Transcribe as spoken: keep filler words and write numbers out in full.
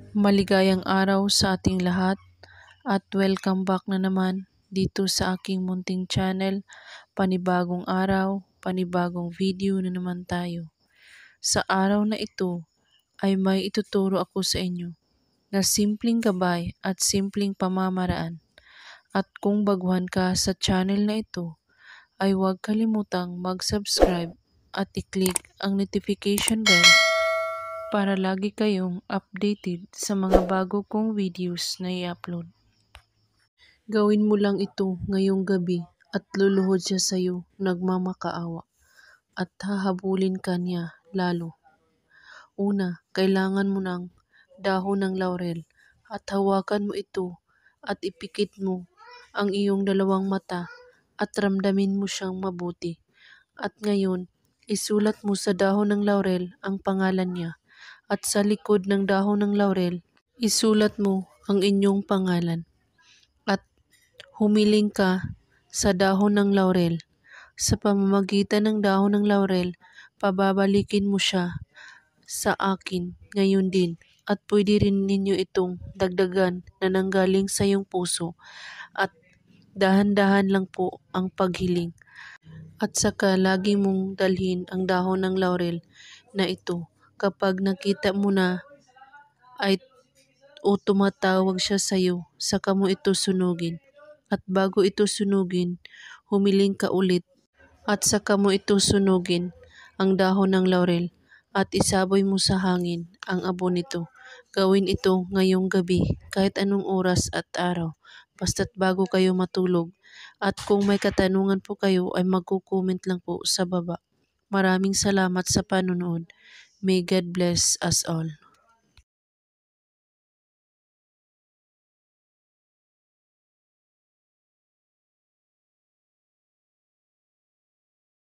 Maligayang araw sa ating lahat at welcome back na naman dito sa aking munting channel. Panibagong araw, panibagong video na naman tayo. Sa araw na ito ay may ituturo ako sa inyo na simpleng gabay at simpleng pamamaraan. At kung baguhan ka sa channel na ito, ay huwag kalimutang mag-subscribe at i-click ang notification bell para lagi kayong updated sa mga bago kong videos na i-upload. Gawin mo lang ito ngayong gabi at luluhod siya sa iyo nagmamakaawa at hahabulin ka niya lalo. Una, kailangan mo ng dahon ng laurel at hawakan mo ito at ipikit mo ang iyong dalawang mata at ramdamin mo siyang mabuti. At ngayon, isulat mo sa dahon ng laurel ang pangalan niya. At sa likod ng dahon ng laurel, isulat mo ang inyong pangalan. At humiling ka sa dahon ng laurel. Sa pamamagitan ng dahon ng laurel, pababalikin mo siya sa akin ngayon din. At pwede rin ninyo itong dagdagan na nanggaling sa iyong puso. At dahan-dahan lang po ang paghiling. At saka lagi mong dalhin ang dahon ng laurel na ito. Kapag nakita mo na ay o tumatawag siya sa iyo, saka mo ito sunugin. At bago ito sunugin, humiling ka ulit. At saka mo ito sunugin ang dahon ng laurel at isaboy mo sa hangin ang abo nito. Gawin ito ngayong gabi kahit anong oras at araw. Basta't bago kayo matulog. At kung may katanungan po kayo ay magko-comment lang po sa baba. Maraming salamat sa panonood. May God bless us all.